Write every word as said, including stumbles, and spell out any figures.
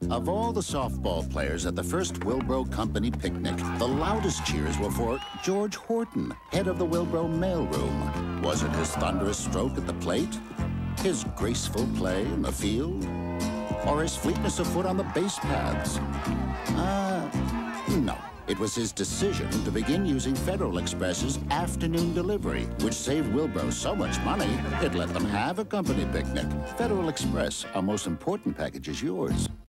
Of all the softball players at the first Wilbro Company picnic, the loudest cheers were for George Horton, head of the Wilbro mailroom. Was it his thunderous stroke at the plate? His graceful play in the field? Or his fleetness of foot on the base paths? Uh, no. It was his decision to begin using Federal Express's afternoon delivery, which saved Wilbro so much money, it let them have a company picnic. Federal Express, our most important package is yours.